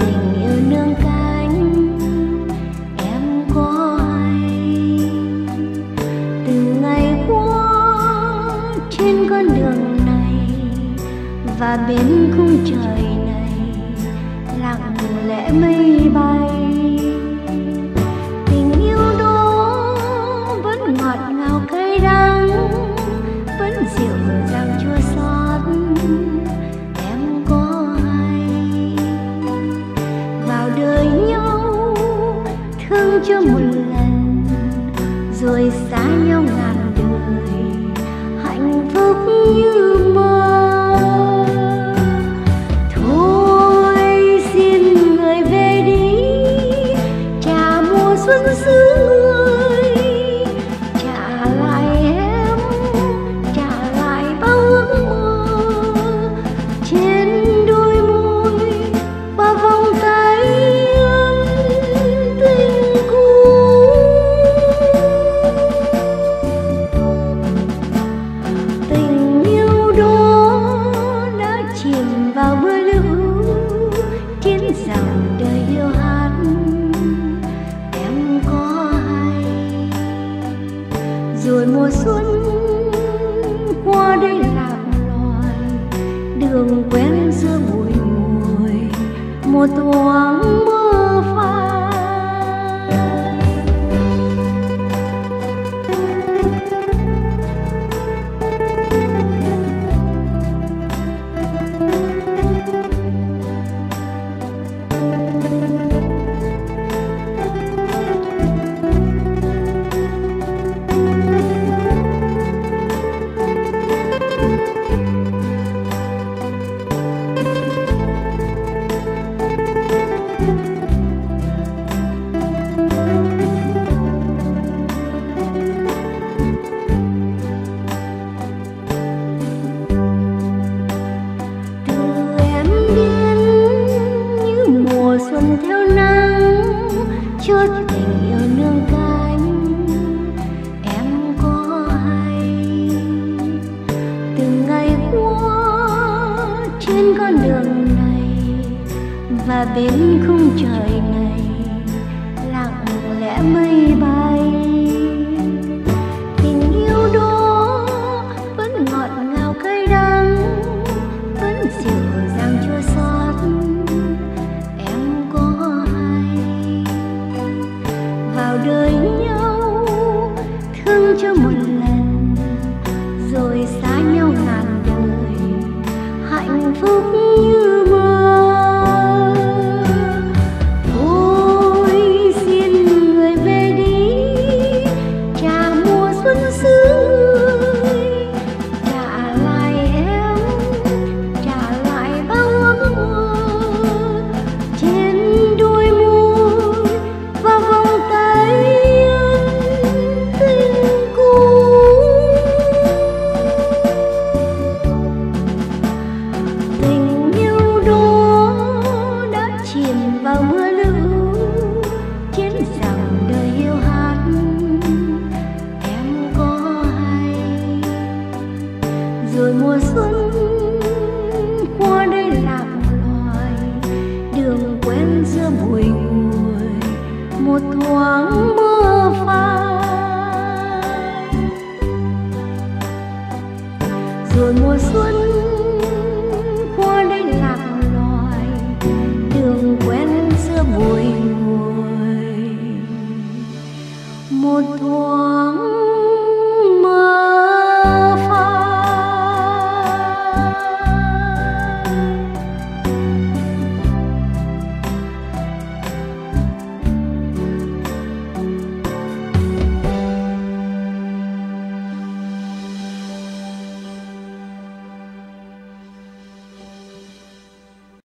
tình yêu nương cánh em có hay. Từ ngày qua trên con đường này và bên khung trời này lặng lẽ mây bay, tình yêu đó vẫn ngọt ngào cay đắng, vẫn dịu dàng chua xót em có hay. Vào đời nhau thương cho một lần rồi xa nhau ngàn đời, hạnh phúc như mơ. Thôi xin người về đi, trả mùa xuân xứ người, trả lại em, trả lại bao ước mơ trên đôi môi và vòng tay ấm tình cũ. Tình yêu đó đã chìm vào mưa lũ, trên dòng đời yêu hát em có hay. Rồi mùa xuân qua đây lạc loài, đường quen giữa bụi mùi một thoáng mơ phai. Xuân theo nắng chốt tình yêu nương cánh em có hay. Từ ngày qua trên con đường này và bên khung trời này lặng lẽ mây bay.